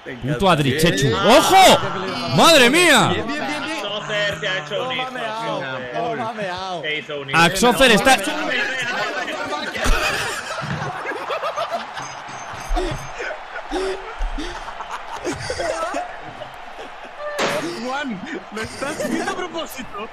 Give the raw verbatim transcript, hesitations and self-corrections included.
Puto Adrichechu. ¡Ojo! ¡Madre mía! Bien, bien, bien, bien. Axofer se ha hecho un hijo. Toma, meao. Se hizo un hijo. Axofer está. Juan, lo estás haciendo a propósito.